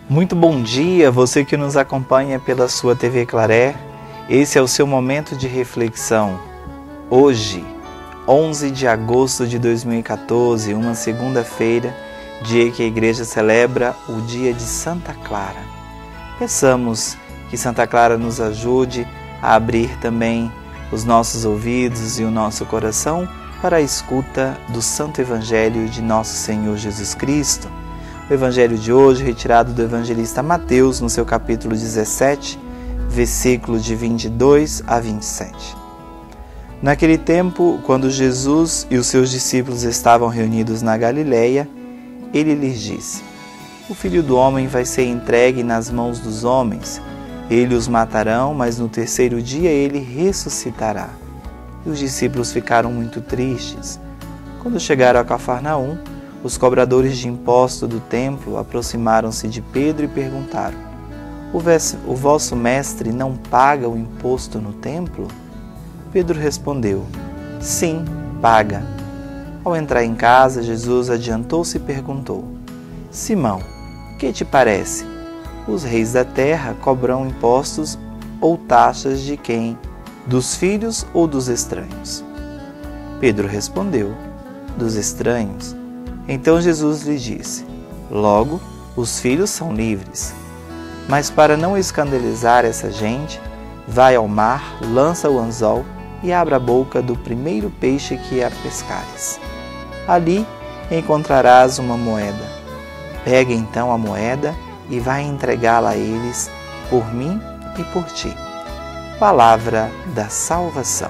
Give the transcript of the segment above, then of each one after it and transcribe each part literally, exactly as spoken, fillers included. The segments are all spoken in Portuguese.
Muito bom dia, você que nos acompanha pela sua T V Claré. Esse é o seu momento de reflexão. Hoje, onze de agosto de dois mil e quatorze, uma segunda-feira, dia que a igreja celebra o dia de Santa Clara. Peçamos que Santa Clara nos ajude a abrir também os nossos ouvidos e o nosso coração para a escuta do Santo Evangelho de nosso Senhor Jesus Cristo. O Evangelho de hoje, retirado do evangelista Mateus, no seu capítulo dezessete, versículos de vinte e dois a vinte e sete. Naquele tempo, quando Jesus e os seus discípulos estavam reunidos na Galileia, ele lhes disse: O Filho do Homem vai ser entregue nas mãos dos homens. Eles os matarão, mas no terceiro dia ele ressuscitará. E os discípulos ficaram muito tristes. Quando chegaram a Cafarnaum, os cobradores de imposto do templo aproximaram-se de Pedro e perguntaram: O vosso mestre não paga o imposto no templo? Pedro respondeu: Sim, paga. Ao entrar em casa, Jesus adiantou-se e perguntou: Simão, que te parece? Os reis da terra cobram impostos ou taxas de quem? Dos filhos ou dos estranhos? Pedro respondeu: Dos estranhos. Então Jesus lhe disse: Logo, os filhos são livres. Mas para não escandalizar essa gente, vai ao mar, lança o anzol e abra a boca do primeiro peixe que a pescares. Ali encontrarás uma moeda. Pega então a moeda e vai entregá-la a eles por mim e por ti. Palavra da salvação.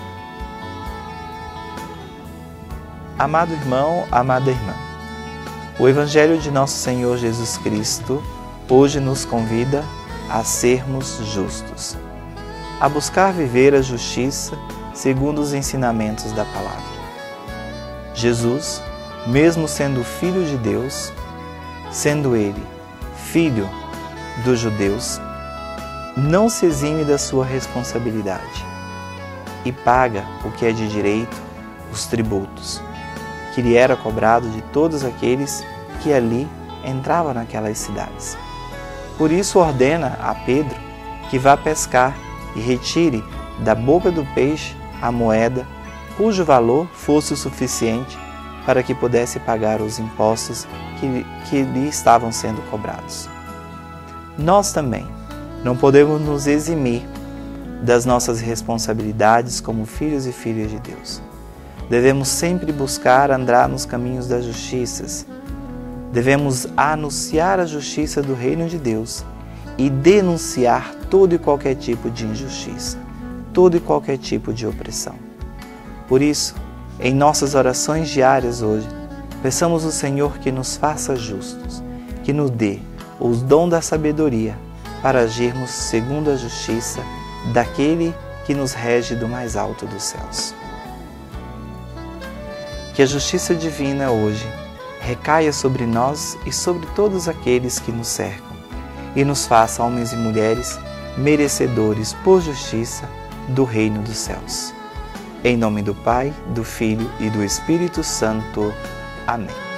Amado irmão, amada irmã, o Evangelho de nosso Senhor Jesus Cristo hoje nos convida a sermos justos, a buscar viver a justiça segundo os ensinamentos da palavra. Jesus, mesmo sendo Filho de Deus, sendo Ele Filho dos judeus, não se exime da sua responsabilidade e paga o que é de direito, os tributos, que lhe era cobrado de todos aqueles que ali entravam naquelas cidades. Por isso ordena a Pedro que vá pescar e retire da boca do peixe a moeda cujo valor fosse o suficiente para que pudesse pagar os impostos que, que lhe estavam sendo cobrados. Nós também não podemos nos eximir das nossas responsabilidades como filhos e filhas de Deus. Devemos sempre buscar andar nos caminhos da justiça. Devemos anunciar a justiça do reino de Deus e denunciar todo e qualquer tipo de injustiça, todo e qualquer tipo de opressão. Por isso, em nossas orações diárias hoje, peçamos ao Senhor que nos faça justos, que nos dê os dons da sabedoria para agirmos segundo a justiça daquele que nos rege do mais alto dos céus. Que a justiça divina hoje recaia sobre nós e sobre todos aqueles que nos cercam e nos faça, homens e mulheres, merecedores por justiça do reino dos céus. Em nome do Pai, do Filho e do Espírito Santo. Amém.